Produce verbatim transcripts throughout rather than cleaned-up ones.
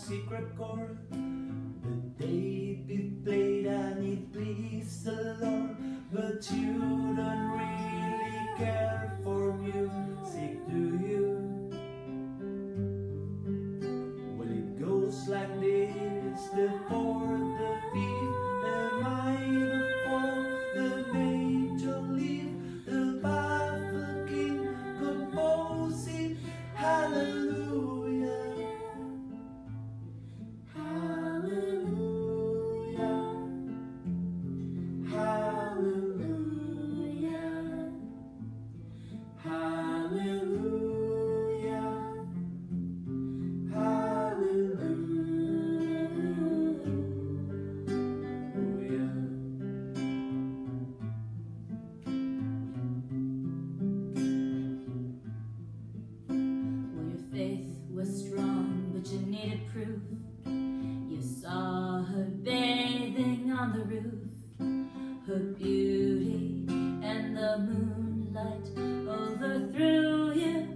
secret chord. The day be played and it pleased the Lord, but you don't really care for music, do you? Well, it goes like this: the fourth, the fifth, the minor fall, the major leaf, the baffled king composing hallelujah. Hallelujah, hallelujah, hallelujah, hallelujah. Well, your faith was strong, but you needed proof. You saw her bathing on the roof, her beauty and the moonlight overthrew you.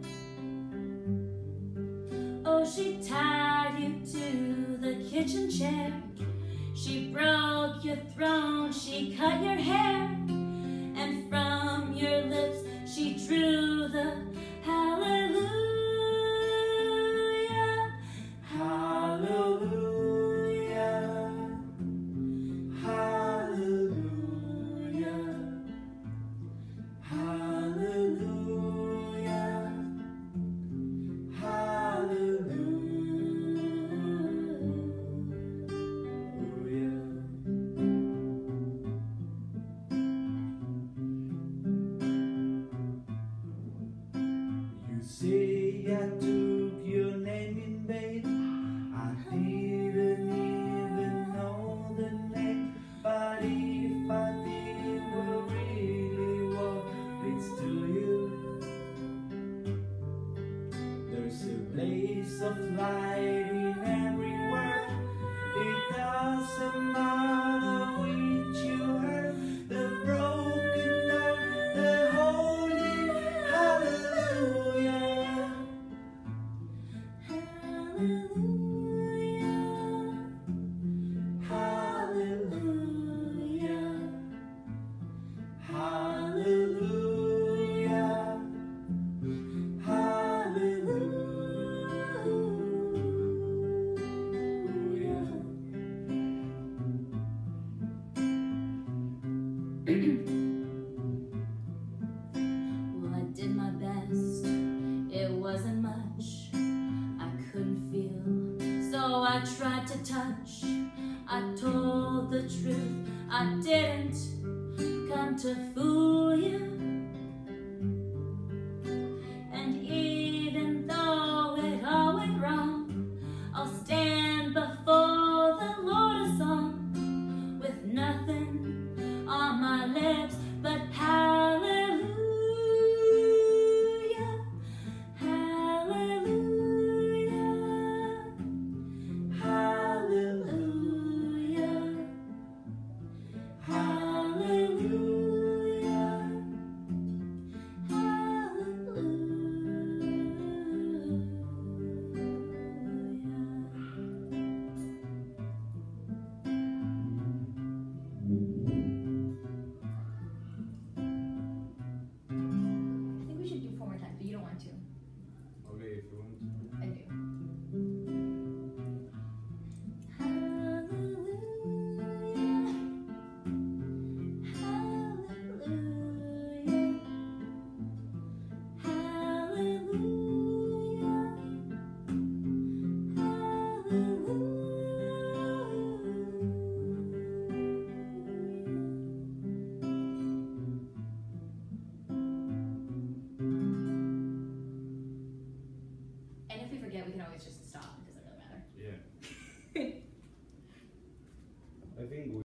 Oh, she tied you to the kitchen chair, she broke your throne, she cut your hair, and from your lips she drew the hallelujah. Hallelujah, hallelujah, hallelujah, hallelujah. You say I took your name in vain, I didn't even know the name, but if I did, well, really what it's to you. There's a blaze of light in every word. It doesn't matter which you heard, the broken down, the holy hallelujah. Hallelujah, hallelujah, hallelujah. Well, I did my best, it wasn't much, I couldn't feel, so I tried to touch. I told the truth, I didn't come to fool you. And even though it all went wrong, I'll stand before the Lord a song, with nothing on my lips but hallelujah, hallelujah, hallelujah, hallelujah, I think we should do four more times, but you don't want to. Okay, if you want.